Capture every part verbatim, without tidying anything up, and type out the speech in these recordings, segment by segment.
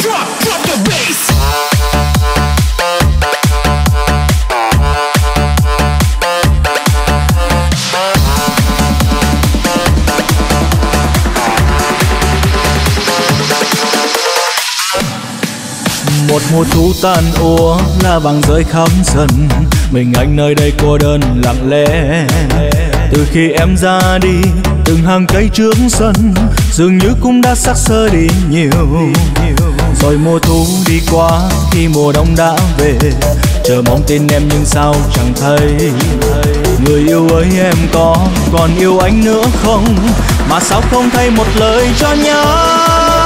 Một mùa thu tan úa lá vàng rơi khắp sân, mình anh nơi đây cô đơn lặng lẽ. Từ khi em ra đi, từng hàng cây trước sân dường như cũng đã sắc sơ đi nhiều. Rồi mùa thu đi qua, khi mùa đông đã về, chờ mong tin em nhưng sao chẳng thấy. Người yêu ơi em có còn yêu anh nữa không, mà sao không thấy một lời cho nhau.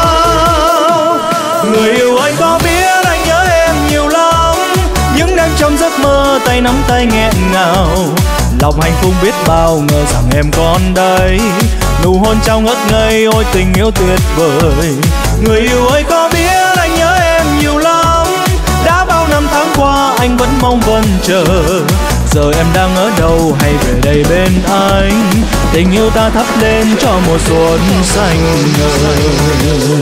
Người yêu ơi có biết anh nhớ em nhiều lắm, những đêm trong giấc mơ tay nắm tay nghẹn ngào. Lòng hạnh phúc biết bao ngờ rằng em còn đây, nụ hôn trao ngất ngây ôi tình yêu tuyệt vời. Người yêu ơi có biết anh nhớ em nhiều lắm, đã bao năm tháng qua anh vẫn mong vẫn chờ. Giờ em đang ở đâu hay về đây bên anh, tình yêu ta thắp lên cho mùa xuân xanh ngời.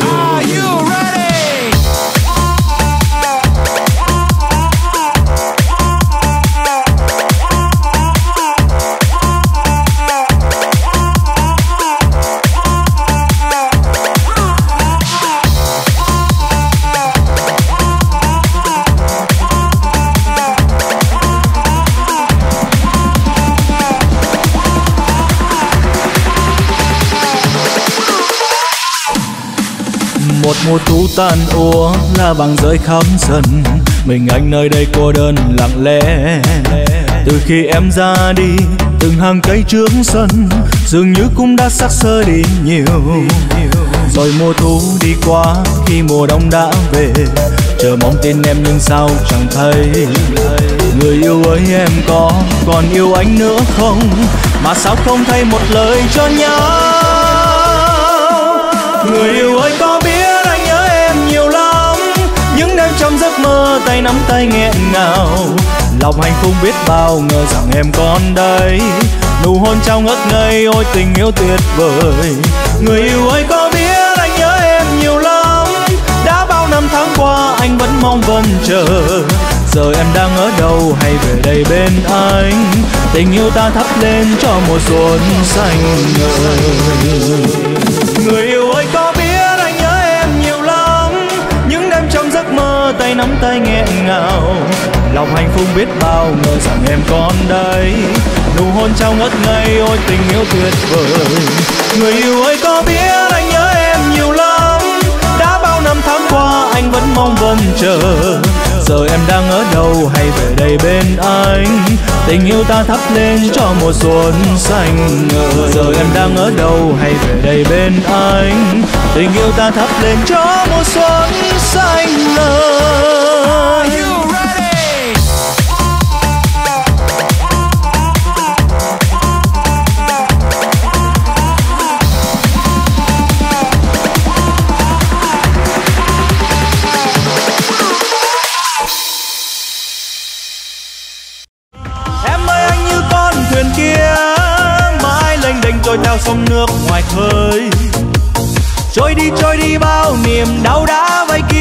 Một mùa thu tan úa lá vàng rơi khắp sân, mình anh nơi đây cô đơn lặng lẽ. Từ khi em ra đi, từng hàng cây trước sân dường như cũng đã sắc sơ đi nhiều. Rồi mùa thu đi qua, khi mùa đông đã về, chờ mong tin em nhưng sao chẳng thấy. Người yêu ơi em có còn yêu anh nữa không, mà sao không thấy một lời cho nhau. Người yêu ơi có biết anh nhớ em nhiều lắm, những đêm trong giấc mơ tay nắm tay nghẹn ngào. Lòng hạnh phúc biết bao ngờ rằng em còn đây, nụ hôn trao ngất ngây ôi tình yêu tuyệt vời. Người yêu ơi có biết anh nhớ em nhiều lắm, đã bao năm tháng qua anh vẫn mong vẫn chờ. Giờ em đang ở đâu hay về đây bên anh, tình yêu ta thắp lên cho mùa xuân xanh ngời. Người yêu ơi có biết anh nhớ em nhiều lắm, những đêm trong giấc mơ tay nắm tay nghẹn ngào. Lòng hạnh phúc biết bao ngờ rằng em còn đây, nụ hôn trao ngất ngây ôi tình yêu tuyệt vời. Người yêu ơi có biết anh nhớ em nhiều lắm, đã bao năm tháng qua anh vẫn mong vẫn chờ. Giờ em đang ở đâu hay về đây bên anh, tình yêu ta thắp lên cho mùa xuân xanh ngời. Giờ em đang ở đâu hay về đây bên anh, tình yêu ta thắp lên cho mùa xuân xanh ngời. Trôi theo sông nước ngoài khơi, trôi đi trôi đi bao niềm đau đã vây kín